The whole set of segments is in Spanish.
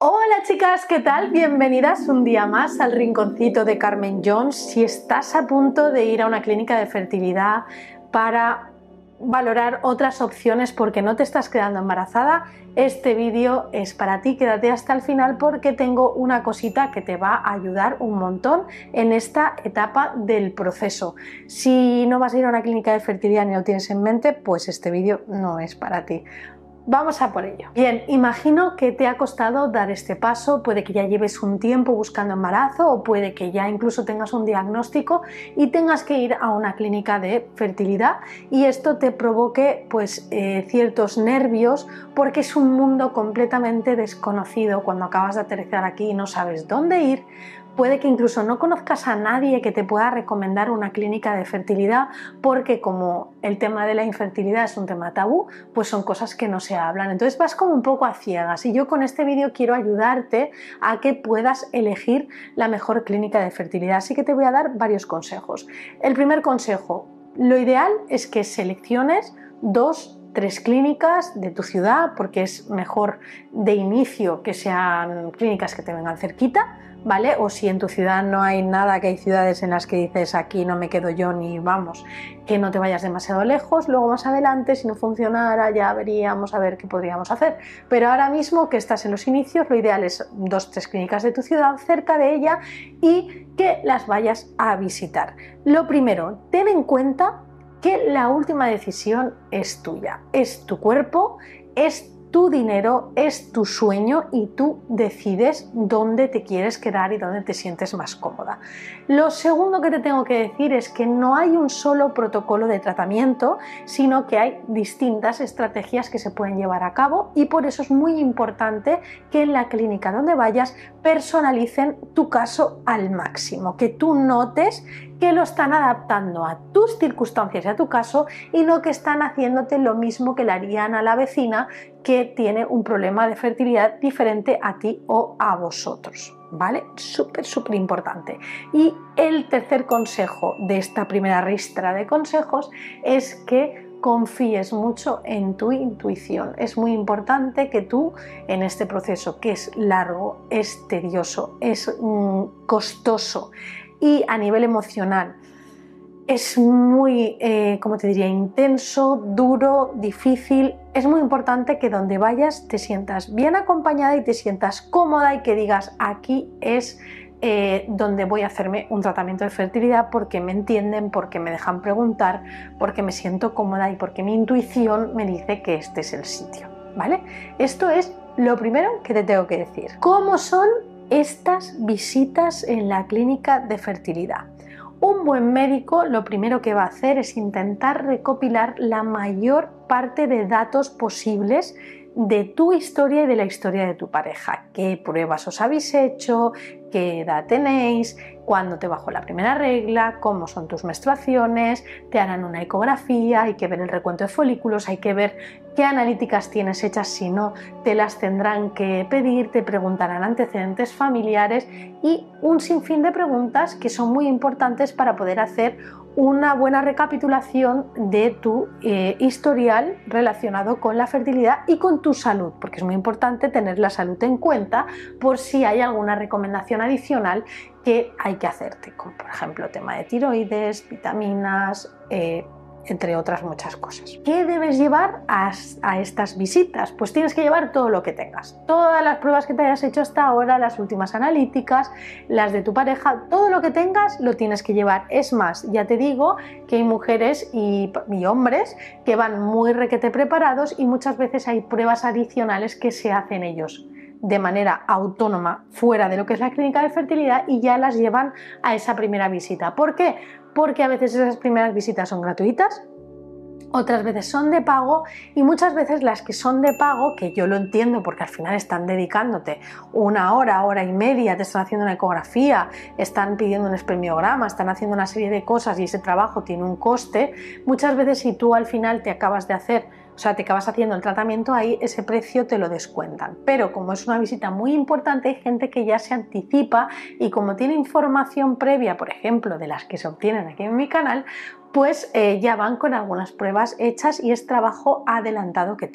Hola chicas, ¿qué tal? Bienvenidas un día más al rinconcito de Carmen Jones. Si estás a punto de ir a una clínica de fertilidad para valorar otras opciones porque no te estás quedando embarazada, este vídeo es para ti. Quédate hasta el final porque tengo una cosita que te va a ayudar un montón en esta etapa del proceso. Si no vas a ir a una clínica de fertilidad ni lo tienes en mente, pues este vídeo no es para ti. Vamos a por ello. Bien, imagino que te ha costado dar este paso, puede que ya lleves un tiempo buscando embarazo o puede que ya incluso tengas un diagnóstico y tengas que ir a una clínica de fertilidad y esto te provoque ciertos nervios porque es un mundo completamente desconocido. Cuando acabas de aterrizar aquí y no sabes dónde ir, puede que incluso no conozcas a nadie que te pueda recomendar una clínica de fertilidad porque como el tema de la infertilidad es un tema tabú, pues son cosas que no se hablan. Entonces vas como un poco a ciegas y yo con este vídeo quiero ayudarte a que puedas elegir la mejor clínica de fertilidad. Así que te voy a dar varios consejos. El primer consejo, lo ideal es que selecciones 2-3 clínicas de tu ciudad porque es mejor de inicio que sean clínicas que te vengan cerquita, ¿vale? O si en tu ciudad no hay nada, que hay ciudades en las que dices aquí no me quedo yo ni vamos, que no te vayas demasiado lejos, luego más adelante si no funcionara ya veríamos a ver qué podríamos hacer, pero ahora mismo que estás en los inicios lo ideal es 2-3 clínicas de tu ciudad cerca de ella y que las vayas a visitar. Lo primero, ten en cuenta que la última decisión es tuya, es tu cuerpo, es tu dinero, es tu sueño y tú decides dónde te quieres quedar y dónde te sientes más cómoda. Lo segundo que te tengo que decir es que no hay un solo protocolo de tratamiento, sino que hay distintas estrategias que se pueden llevar a cabo y por eso es muy importante que en la clínica donde vayas personalicen tu caso al máximo, que tú notes que lo están adaptando a tus circunstancias y a tu caso y no que están haciéndote lo mismo que le harían a la vecina que tiene un problema de fertilidad diferente a ti o a vosotros, ¿vale? Súper importante. Y el tercer consejo de esta primera ristra de consejos es que confíes mucho en tu intuición. Es muy importante que tú en este proceso que es largo, es tedioso, es costoso y a nivel emocional es muy, como te diría, intenso, duro, difícil. Es muy importante que donde vayas te sientas bien acompañada y te sientas cómoda y que digas aquí es donde voy a hacerme un tratamiento de fertilidad porque me entienden, porque me dejan preguntar, porque me siento cómoda y porque mi intuición me dice que este es el sitio, ¿vale? Esto es lo primero que te tengo que decir. ¿Cómo son estas visitas en la clínica de fertilidad? Un buen médico lo primero que va a hacer es intentar recopilar la mayor parte de datos posibles de tu historia y de la historia de tu pareja. ¿Qué pruebas os habéis hecho? ¿Qué edad tenéis? ¿Cuándo te bajó la primera regla? ¿Cómo son tus menstruaciones? Te harán una ecografía, hay que ver el recuento de folículos, hay que ver qué analíticas tienes hechas, si no te las tendrán que pedir, te preguntarán antecedentes familiares y un sinfín de preguntas que son muy importantes para poder hacer una buena recapitulación de tu historial relacionado con la fertilidad y con tu salud, porque es muy importante tener la salud en cuenta por si hay alguna recomendación adicional que hay que hacerte, como por ejemplo tema de tiroides, vitaminas, entre otras muchas cosas. ¿Qué debes llevar a estas visitas? Pues tienes que llevar todo lo que tengas, todas las pruebas que te hayas hecho hasta ahora, las últimas analíticas, las de tu pareja, todo lo que tengas lo tienes que llevar. Es más, ya te digo que hay mujeres y hombres que van muy requete preparados y muchas veces hay pruebas adicionales que se hacen ellos de manera autónoma fuera de lo que es la clínica de fertilidad y ya las llevan a esa primera visita. ¿Por qué? Porque a veces esas primeras visitas son gratuitas, otras veces son de pago y muchas veces las que son de pago, que yo lo entiendo porque al final están dedicándote una hora y media, te están haciendo una ecografía, están pidiendo un espermiograma, están haciendo una serie de cosas y ese trabajo tiene un coste, muchas veces si tú al final te acabas haciendo el tratamiento ahí, ese precio te lo descuentan. Pero como es una visita muy importante, hay gente que ya se anticipa y como tiene información previa, por ejemplo, de las que se obtienen aquí en mi canal, pues ya van con algunas pruebas hechas y es trabajo adelantado que tienen.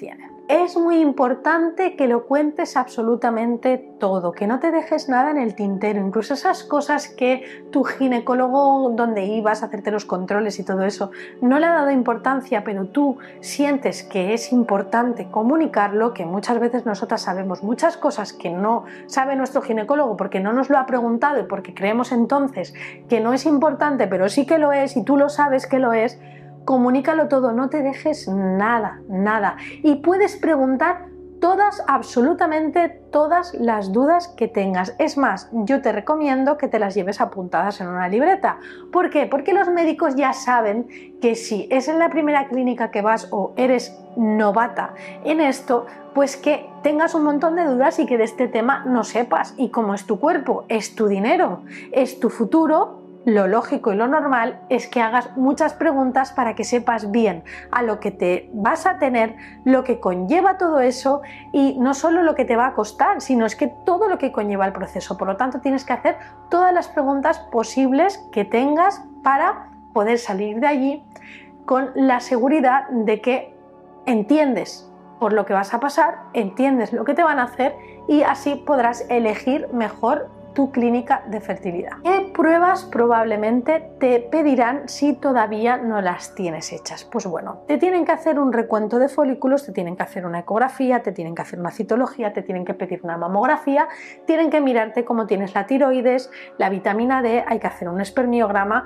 Es muy importante que lo cuentes absolutamente todo, que no te dejes nada en el tintero, incluso esas cosas que tu ginecólogo donde ibas a hacerte los controles y todo eso no le ha dado importancia, pero tú sientes que es importante comunicarlo, que muchas veces nosotras sabemos muchas cosas que no sabe nuestro ginecólogo porque no nos lo ha preguntado y porque creemos entonces que no es importante, pero sí que lo es y tú lo sabes que lo es. Comunícalo todo, no te dejes nada, nada. Y puedes preguntar todas, absolutamente todas las dudas que tengas. Es más, yo te recomiendo que te las lleves apuntadas en una libreta. ¿Por qué? Porque los médicos ya saben que si es en la primera clínica que vas o eres novata en esto, pues que tengas un montón de dudas y que de este tema no sepas. Y como es tu cuerpo, es tu dinero, es tu futuro, lo lógico y lo normal es que hagas muchas preguntas para que sepas bien a lo que te vas a tener, lo que conlleva todo eso y no solo lo que te va a costar, sino es que todo lo que conlleva el proceso. Por lo tanto, tienes que hacer todas las preguntas posibles que tengas para poder salir de allí con la seguridad de que entiendes por lo que vas a pasar, entiendes lo que te van a hacer y así podrás elegir mejor tu clínica de fertilidad. ¿Qué pruebas probablemente te pedirán si todavía no las tienes hechas? Pues bueno, te tienen que hacer un recuento de folículos, te tienen que hacer una ecografía, te tienen que hacer una citología, te tienen que pedir una mamografía, tienen que mirarte cómo tienes la tiroides, la vitamina D, hay que hacer un espermiograma.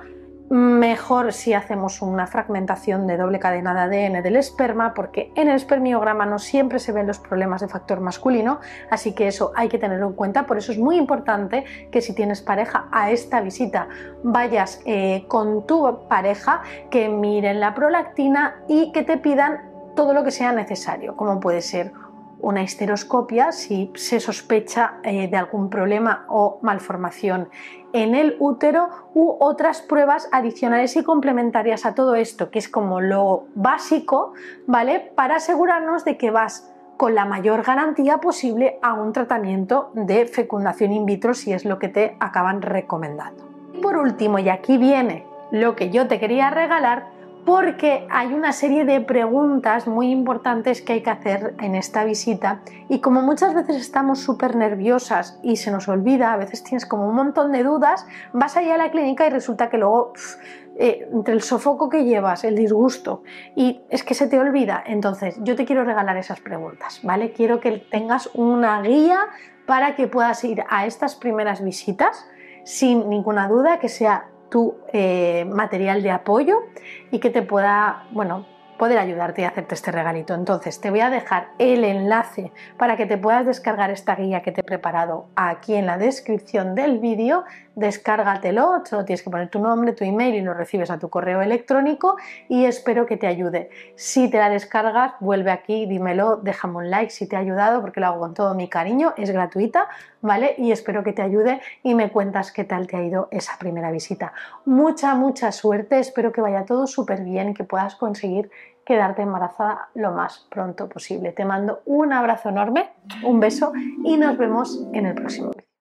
Mejor si hacemos una fragmentación de doble cadena de ADN del esperma, porque en el espermiograma no siempre se ven los problemas de factor masculino, así que eso hay que tenerlo en cuenta. Por eso es muy importante que si tienes pareja a esta visita vayas con tu pareja, que miren la prolactina y que te pidan todo lo que sea necesario, como puede ser una histeroscopia si se sospecha de algún problema o malformación en el útero, u otras pruebas adicionales y complementarias a todo esto, que es como lo básico, ¿vale? Para asegurarnos de que vas con la mayor garantía posible a un tratamiento de fecundación in vitro si es lo que te acaban recomendando. Y por último, y aquí viene lo que yo te quería regalar, porque hay una serie de preguntas muy importantes que hay que hacer en esta visita y como muchas veces estamos súper nerviosas y se nos olvida, a veces tienes como un montón de dudas, vas allá a la clínica y resulta que luego entre el sofoco que llevas, el disgusto y es que se te olvida. Entonces yo te quiero regalar esas preguntas, ¿vale? Quiero que tengas una guía para que puedas ir a estas primeras visitas sin ninguna duda, que sea tu material de apoyo y que te pueda, bueno, poder ayudarte a hacerte este regalito. Entonces te voy a dejar el enlace para que te puedas descargar esta guía que te he preparado aquí en la descripción del vídeo. Descárgatelo, solo tienes que poner tu nombre, tu email y lo recibes a tu correo electrónico y espero que te ayude. Si te la descargas, vuelve aquí, dímelo, déjame un like si te ha ayudado, porque lo hago con todo mi cariño, es gratuita, ¿vale? Y espero que te ayude y me cuentas qué tal te ha ido esa primera visita. Mucha suerte, espero que vaya todo súper bien y que puedas conseguir quedarte embarazada lo más pronto posible. Te mando un abrazo enorme, un beso y nos vemos en el próximo vídeo.